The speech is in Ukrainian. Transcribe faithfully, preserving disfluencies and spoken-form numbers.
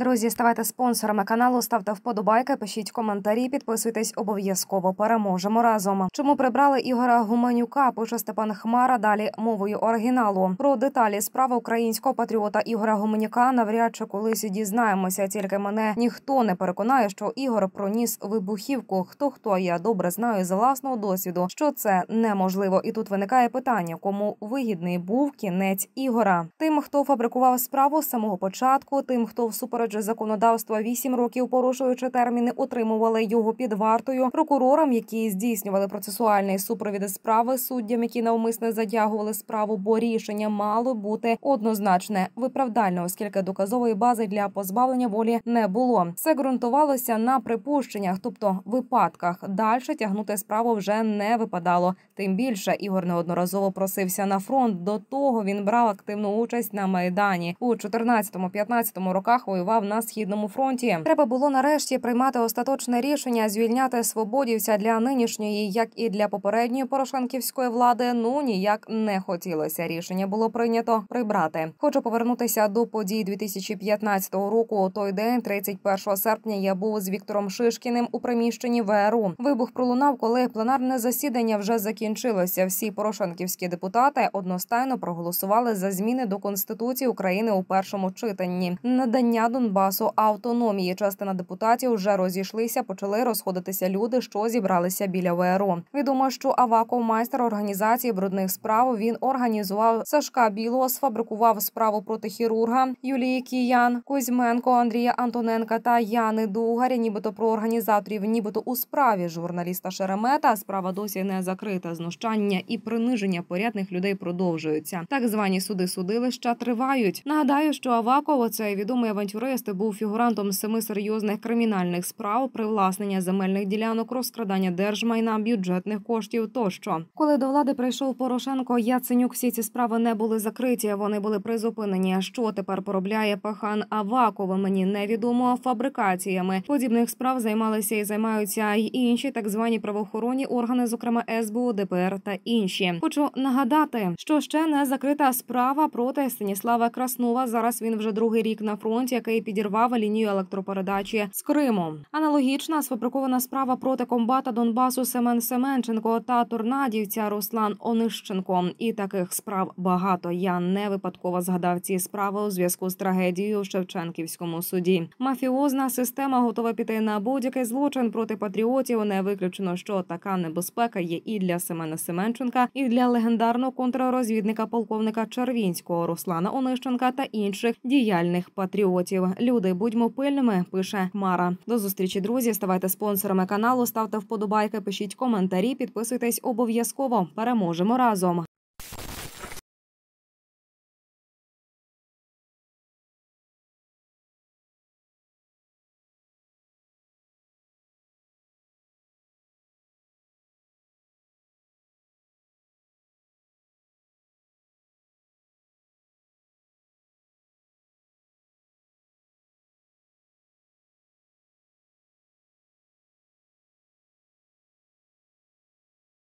Друзі, ставайте спонсорами каналу, ставте вподобайки, пишіть коментарі, підписуйтесь обов'язково. Переможемо разом. Чому прибрали Ігоря Гуменюка, пише Степан Хмара, далі мовою оригіналу. Про деталі справи українського патріота Ігоря Гуменюка навряд чи колись дізнаємося, тільки мене ніхто не переконає, що Ігор проніс вибухівку. Хто-хто, я добре знаю з власного досвіду, що це неможливо. І тут виникає питання, кому вигідний був кінець Ігора. Тим, хто фабрикував справу з самого початку, тим, хто всупереч законодавства вісім років, порушуючи терміни, утримували його під вартою, прокурорам, які здійснювали процесуальний супровід справи, суддям, які навмисно затягували справу, бо рішення мало бути однозначне, виправдальне, оскільки доказової бази для позбавлення волі не було. Все ґрунтувалося на припущеннях, тобто випадках. Далі тягнути справу вже не випадало. Тим більше Ігор неодноразово просився на фронт. До того він брав активну участь на Майдані. У чотирнадцятому-п'ятнадцятому роках воював на Східному фронті. Треба було нарешті приймати остаточне рішення, звільняти свободівця. Для нинішньої, як і для попередньої порошенківської влади, ну ніяк не хотілося. Рішення було прийнято прибрати. Хочу повернутися до подій дві тисячі п'ятнадцятого року. У той день, тридцять першого серпня, я був з Віктором Шишкіним у приміщенні Ве Ер У. Вибух пролунав, коли пленарне засідання вже закінчилося. Всі порошенківські депутати одностайно проголосували за зміни до Конституції України у першому читанні. Надання Донбасу автономії. Частина депутатів вже розійшлися, почали розходитися люди, що зібралися біля Ве Ер У. Відомо, що Аваков, майстер організації брудних справ, він організував Сашка Білого, сфабрикував справу проти хірурга Юлії Киян, Кузьменко, Андрія Антоненка та Яни Дугаря, нібито про організаторів, нібито у справі журналіста Шеремета. Справа досі не закрита. Знущання і приниження порядних людей продовжуються. Так звані суди-судилища тривають. Нагадаю, що Аваков, цей відомий авантюрист, був фігурантом семи серйозних кримінальних справ, привласнення земельних ділянок, розкрадання держмайна, бюджетних коштів тощо. Коли до влади прийшов Порошенко, Яценюк, всі ці справи не були закриті, вони були призупинені. Що тепер поробляє пахан Аваков, мені невідомо. Фабрикаціями подібних справ займалися і займаються й інші так звані правоохоронні органи, зокрема Ес Бе У, Де Пе Ер та інші. Хочу нагадати, що ще не закрита справа проти Станіслава Краснова. Зараз він вже другий рік на фронті, який підірвав лінію електропередачі з Криму. Аналогічна сфабрикована справа проти комбата Донбасу Семен Семенченко та торнадівця Руслан Онищенко. І таких справ багато. Я не випадково згадав ці справи у зв'язку з трагедією у Шевченківському суді. Мафіозна система готова піти на будь-який злочин проти патріотів. Не виключено, що така небезпека є і для Семена Семенченка, і для легендарного контррозвідника полковника Червінського Руслана Онищенка та інших діяльних патріотів. Люди, будьмо пильними, пише Хмара. До зустрічі, друзі. Ставайте спонсорами каналу, ставте вподобайки, пишіть коментарі, підписуйтесь обов'язково. Переможемо разом.